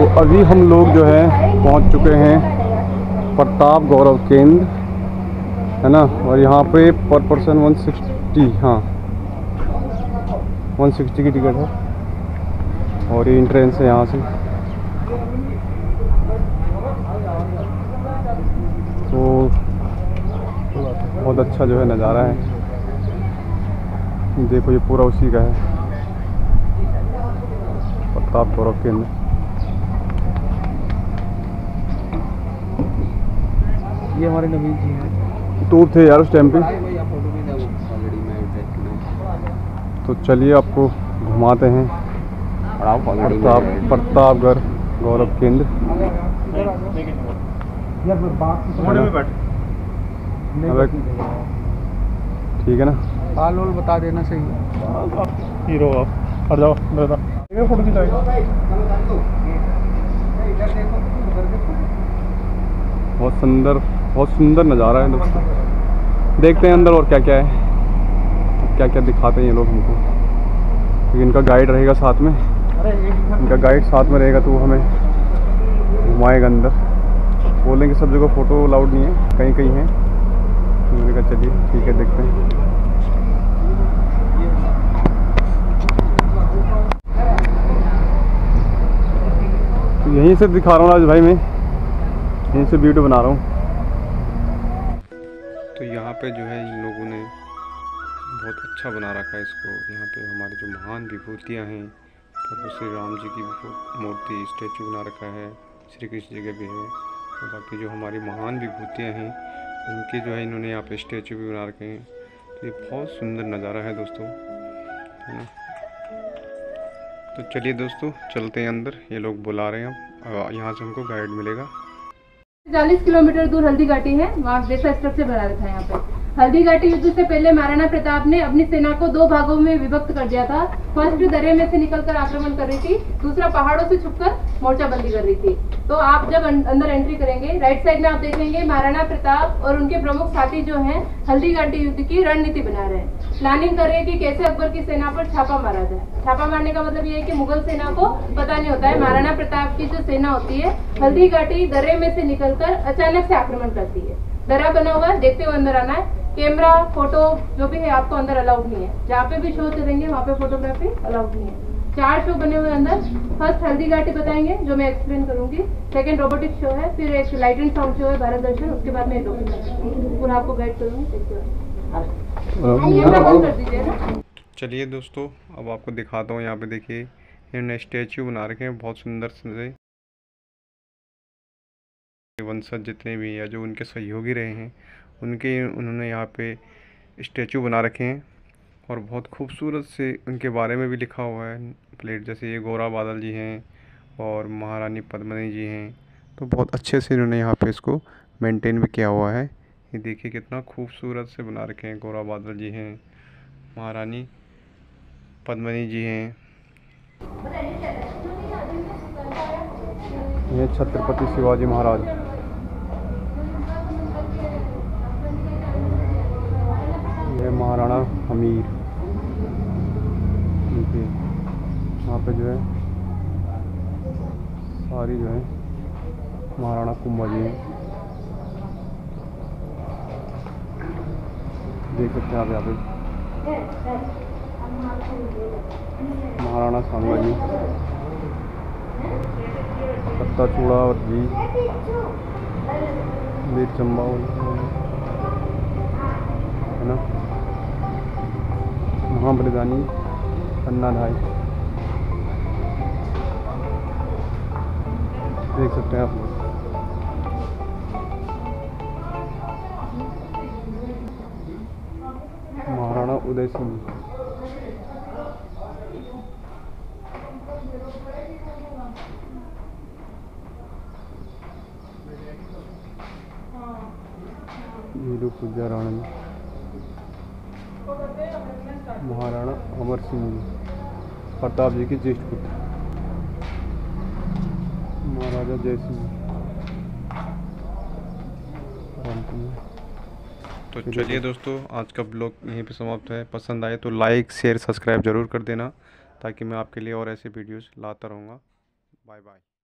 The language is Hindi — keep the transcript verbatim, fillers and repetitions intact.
अभी हम लोग जो है पहुंच चुके हैं प्रताप गौरव केंद्र, है ना। और यहाँ पे पर पर्सन वन सिक्सटी, हाँ वन सिक्सटी की टिकट है। और ये एंट्रेंस है यहाँ से। तो बहुत अच्छा जो है नज़ारा है। देखो ये पूरा उसी का है, प्रताप गौरव केंद्र। ये हमारे नवीन जी हैं। टूर थे यार उस टाइम पे। तो चलिए आपको घुमाते हैं प्रताप प्रतापगढ़ गौरव केंद्र। ठीक है ना, हाल वाल बता देना सही है। हीरो आप हट जाओ, फोटो खिंचाएंगे। बहुत सुंदर बहुत सुंदर नज़ारा है दोस्तों। देखते हैं अंदर और क्या क्या है, क्या क्या दिखाते हैं ये लोग हमको। क्योंकि इनका गाइड रहेगा साथ में, इनका गाइड साथ में रहेगा तो वो हमें घुमाएगा अंदर। बोलेंगे सब जगह फ़ोटो अलाउड नहीं है, कहीं कहीं है। मैंने कहा चलिए ठीक है, देखते हैं। तो यहीं से दिखा रहा हूँ आज भाई, मैं यहीं से वीडियो बना रहा हूँ। तो यहाँ पे जो है इन लोगों ने बहुत अच्छा बना रखा है इसको। यहाँ पे हमारे जो महान विभूतियाँ हैं, प्रभु श्री राम जी की मूर्ति स्टैचू बना रखा है, श्री कृष्ण जी का भी है। और बाकी जो हमारी महान विभूतियाँ हैं उनके जो है इन्होंने यहाँ पे स्टैचू भी बना रखे हैं। तो ये बहुत सुंदर नज़ारा है दोस्तों, है ना। तो चलिए दोस्तों चलते हैं अंदर, ये लोग बुला रहे हैं। अब यहाँ से हमको गाइड मिलेगा। चालीस किलोमीटर दूर हल्दी घाटी है, वहाँ जैसा स्ट्रक्चर बना रखा है। यहाँ पे हल्दी घाटी युद्ध से पहले महाराणा प्रताप ने अपनी सेना को दो भागों में विभक्त कर दिया था। फर्स्ट दर्रे में से निकलकर आक्रमण कर रही थी, दूसरा पहाड़ों से छुपकर मोर्चाबंदी कर रही थी। तो आप जब अंदर एंट्री करेंगे, राइट साइड में आप देखेंगे महाराणा प्रताप और उनके प्रमुख साथी जो हैं हल्दी घाटी युद्ध की रणनीति बना रहे हैं, प्लानिंग कर रहे हैं कि कैसे अकबर की सेना पर छापा मारा जाए। छापा मारने का मतलब ये है कि मुगल सेना को पता नहीं होता है महाराणा प्रताप की जो सेना होती है हल्दी घाटी दर्रे में से निकलकर अचानक से आक्रमण करती है। दर्रा बना हुआ है, देखते हुए अंदर आना है। कैमरा फोटो जो भी है आपको अंदर अलाउड नहीं है। जहाँ पे भी शो चलेंगे वहाँ पे फोटोग्राफी अलाउड नहीं है। चार शो बने हुए अंदर। फर्स्ट हल्दी घाटी बताएंगे जो मैं एक्सप्लेन करूंगी, सेकंड रोबोटिक शो है, फिर एक लाइट एंड साउंड शो है भारत दर्शन, उसके बाद मैं पूरा आपको गाइड करूंगी। कर दीजिए ना। चलिए दोस्तों अब आपको दिखाता हूँ। यहाँ पे देखिए इन्होंने स्टैचू बना रखे हैं बहुत सुंदर से। वंशज जितने भी या जो उनके सहयोगी रहे हैं उनके उन्होंने यहाँ पे स्टैचू बना रखे हैं। और बहुत खूबसूरत से उनके बारे में भी लिखा हुआ है प्लेट। जैसे ये गौरा बादल जी हैं और महारानी पद्मिनी जी हैं। तो बहुत अच्छे से इन्होंने यहाँ पे इसको मेंटेन भी किया हुआ है। ये देखिए कितना खूबसूरत से बना रखे हैं। गौरा बादल जी हैं, महारानी पद्मिनी जी हैं। ये छत्रपति शिवाजी महाराज, ये महाराणा हमीर। देखिए यहाँ पे जो है सारी जो है महाराणा कुंभा जी हैं। देख सकते हैं आप यहाँ पे महाराणा सांगा जी, पत्ता चूड़ा जी, वीर चंपावत है ना, महाबलिदानी अन्ना भाई। देख सकते हैं आप लोग। महाराणा उदय सिंह, वीरू पूजा राणा, महाराणा अमर सिंह जी, प्रताप जी के ज्येष्ठ पुत्र, महाराजा जय सिंह। तो चलिए दोस्तों आज का ब्लॉग यहीं पे समाप्त है। पसंद आए तो लाइक शेयर सब्सक्राइब ज़रूर कर देना, ताकि मैं आपके लिए और ऐसे वीडियोस लाता रहूँगा। Bye bye.